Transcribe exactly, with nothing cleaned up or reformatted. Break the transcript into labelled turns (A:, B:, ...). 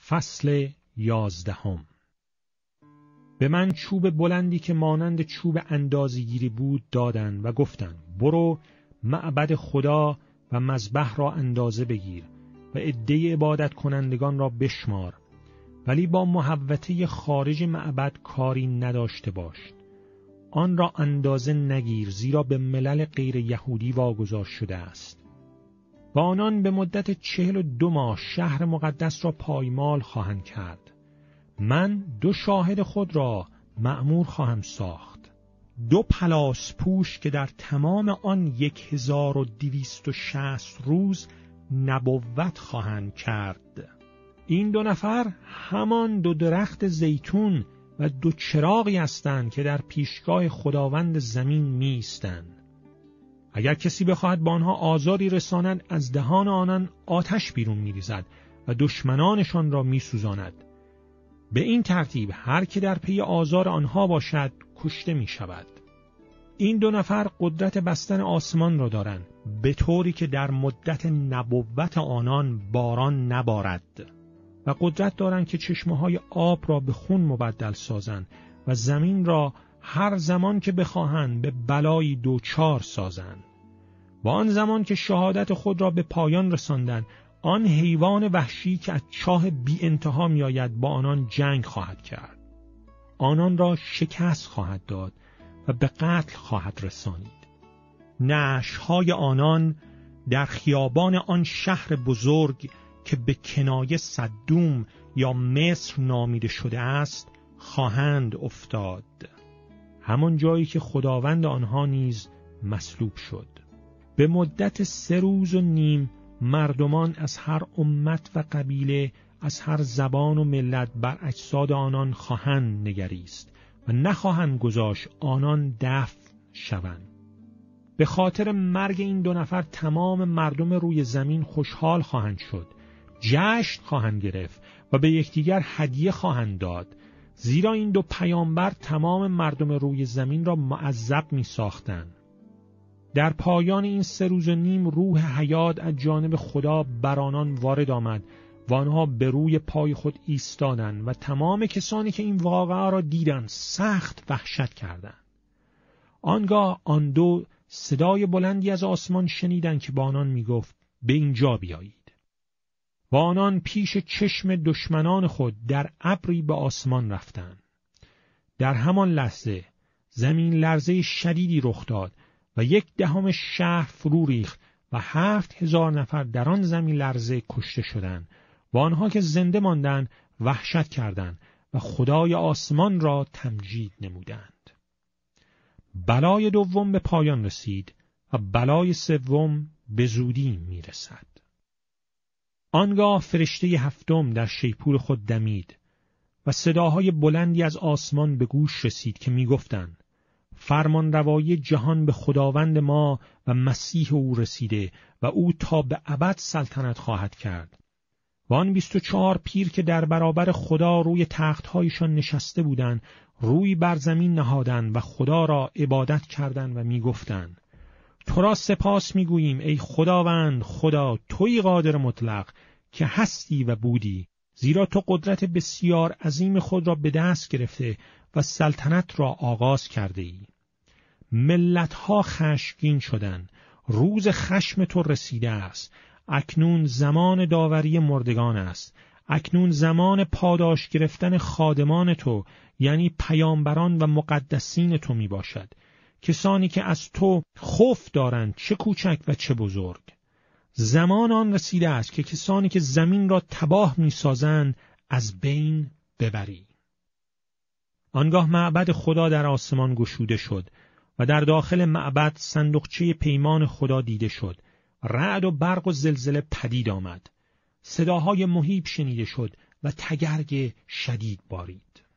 A: فصل یازدهم. به من چوب بلندی که مانند چوب اندازه‌گیری بود دادند و گفتند برو معبد خدا و مذبح را اندازه بگیر و عده عبادت کنندگان را بشمار، ولی با محوطه خارج معبد کاری نداشته باش. آن را اندازه نگیر، زیرا به ملل غیر یهودی واگذار شده است. و آنان به مدت چهل و دو ماه شهر مقدس را پایمال خواهند کرد. من دو شاهد خود را مأمور خواهم ساخت، دو پلاس پوش که در تمام آن یک هزار و دویست و شصت روز نبوت خواهند کرد. این دو نفر همان دو درخت زیتون و دو چراغی هستند که در پیشگاه خداوند زمین می ایستند. اگر کسی بخواهد با آنها آزاری رساند، از دهان آنان آتش بیرون می ریزد و دشمنانشان را می سوزاند. به این ترتیب هر که در پی آزار آنها باشد کشته می شود. این دو نفر قدرت بستن آسمان را دارند، به طوری که در مدت نبوت آنان باران نبارد، و قدرت دارند که چشمه‌های آب را به خون مبدل سازند و زمین را هر زمان که بخواهند به بلایی دوچار سازند. و آن زمان که شهادت خود را به پایان رساندند، آن حیوان وحشی که از چاه بی انتها می آید با آنان جنگ خواهد کرد. آنان را شکست خواهد داد و به قتل خواهد رسانید. نعش‌های آنان در خیابان آن شهر بزرگ که به کنایه صدوم یا مصر نامیده شده است خواهند افتاد، همان جایی که خداوند آنها نیز مصلوب شد. به مدت سه روز و نیم مردمان از هر امت و قبیله، از هر زبان و ملت بر اجساد آنان خواهند نگریست و نخواهند گذاشت آنان دفن شوند. به خاطر مرگ این دو نفر تمام مردم روی زمین خوشحال خواهند شد، جشن خواهند گرفت و به یکدیگر هدیه خواهند داد، زیرا این دو پیامبر تمام مردم روی زمین را معذب می ساختند. در پایان این سه روز و نیم روح حیات از جانب خدا بر آنان وارد آمد و آنها به روی پای خود ایستادند و تمام کسانی که این واقعه را دیدند سخت وحشت کردند. آنگاه آن دو صدای بلندی از آسمان شنیدند که با آنان می گفت به اینجا بیایید. و آنان پیش چشم دشمنان خود در ابری به آسمان رفتند. در همان لحظه زمین لرزه شدیدی رخ داد و یک دهم شهر فرو ریخت و هفت هزار نفر در آن زمین لرزه کشته شدند و آنها که زنده ماندند وحشت کردند و خدای آسمان را تمجید نمودند. بلای دوم به پایان رسید و بلای سوم به زودی میرسد. آنگاه فرشته هفتم در شیپور خود دمید و صداهای بلندی از آسمان به گوش رسید که میگفتند فرمان روایی جهان به خداوند ما و مسیح او رسیده و او تا به ابد سلطنت خواهد کرد. و آن بیست و چهار پیر که در برابر خدا روی تخت‌هایشان نشسته بودند روی بر زمین نهادند و خدا را عبادت کردند و میگفتند تو را سپاس میگوییم ای خداوند خدا، تویی قادر مطلق که هستی و بودی، زیرا تو قدرت بسیار عظیم خود را به دست گرفته و سلطنت را آغاز کرده ای. ملتها خشمگین شدند، روز خشم تو رسیده است. اکنون زمان داوری مردگان است. اکنون زمان پاداش گرفتن خادمان تو، یعنی پیامبران و مقدسین تو می باشد، کسانی که از تو خوف دارند، چه کوچک و چه بزرگ. زمان آن رسیده است که کسانی که زمین را تباه می سازند از بین ببری. آنگاه معبد خدا در آسمان گشوده شد و در داخل معبد صندوقچه پیمان خدا دیده شد. رعد و برق و زلزله پدید آمد. صداهای مهیب شنیده شد و تگرگ شدید بارید.